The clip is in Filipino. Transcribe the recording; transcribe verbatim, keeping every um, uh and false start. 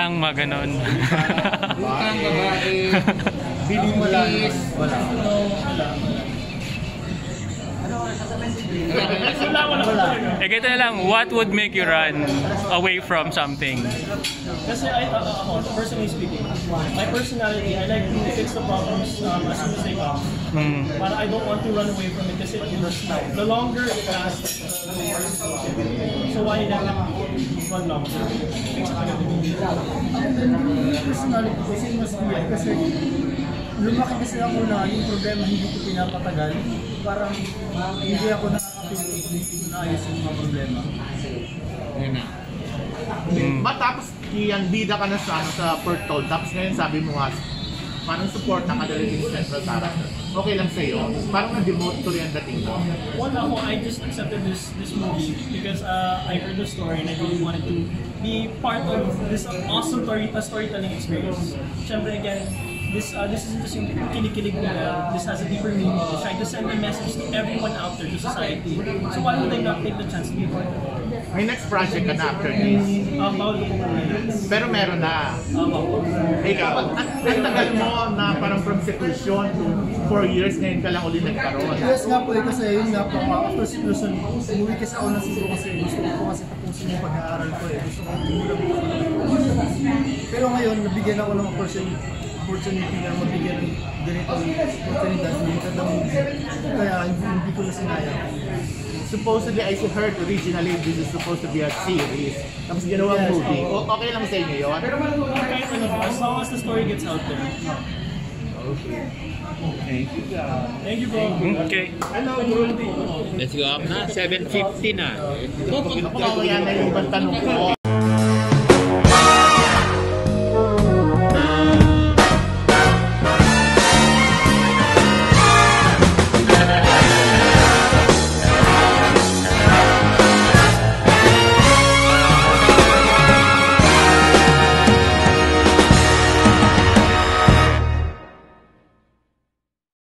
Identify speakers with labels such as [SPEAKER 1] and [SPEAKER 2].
[SPEAKER 1] utang, mga ganon.
[SPEAKER 2] Utang, babae, bilis, wala.
[SPEAKER 1] Eh, ganito na lang, what would make you run away from something?
[SPEAKER 3] Kasi I, uh, ako, personally speaking, my personality, I like to fix the problems um, as soon as they come.
[SPEAKER 1] Mm.
[SPEAKER 3] But I don't want to run away from it kasi the longer it lasts, the worse. So why not run longer? Fix it agad.
[SPEAKER 4] Personality kasi mas weird kasi lumaki kasi ako na yung problema hindi ko pinapatagal. Parang hindi ako nakakapilip, hindi ko naayos yung mga problema.
[SPEAKER 2] Yun na.
[SPEAKER 1] Mm.
[SPEAKER 2] Ba tapos yung bida ka na sa, ano, sa Pertol, tapos ngayon sabi mo nga, parang support ang kadalating central character. Okay lang sa'yo? Parang na-demote tuloy ang dating mo.
[SPEAKER 3] One ako, I just accepted this this movie because uh, I heard the story and I really wanted to be part of this awesome story, uh, storytelling experience. Siyempre again, this uh, this isn't just yung kinikilig nila. This has a deeper meaning. It's trying to send a message to everyone out there, to society. So why would I not take the chance to be part of it?
[SPEAKER 2] May next project ka na after this.
[SPEAKER 3] Uh, bawal ko po
[SPEAKER 2] Pero meron na.
[SPEAKER 3] Uh, bawal.
[SPEAKER 2] Ikaw, ang, ang tagal mo na parang from seclusion to four years, ngayon ka lang ulit nagkaroon.
[SPEAKER 4] Yes nga po eh, kasi yun nga po, uh, after seclusion, umuwi kasi ako ng Cebu kasi gusto ko po kasi tapusin yung pag-aaral ko eh. Gusto ko umulang po. Pero ngayon, nabigyan ako ng opportunity, opportunity na mabigyan ng ganitong opportunity, ganito ng kaya hindi, hindi ko na sinayang.
[SPEAKER 2] Supposedly, I heard originally this is supposed to be a series. Tapos ginawang
[SPEAKER 4] Yes,
[SPEAKER 2] movie.
[SPEAKER 4] oh.
[SPEAKER 2] O, okay lang sa inyo yun?
[SPEAKER 3] Kahit ano po, as long as the story gets out there.
[SPEAKER 2] Okay. Thank you, God.
[SPEAKER 3] Thank you, bro.
[SPEAKER 1] Okay.
[SPEAKER 2] Hello, Rudy.
[SPEAKER 5] Let's go up na, seven fifty na.
[SPEAKER 2] Ako mamaya na yung ibang tanong ko.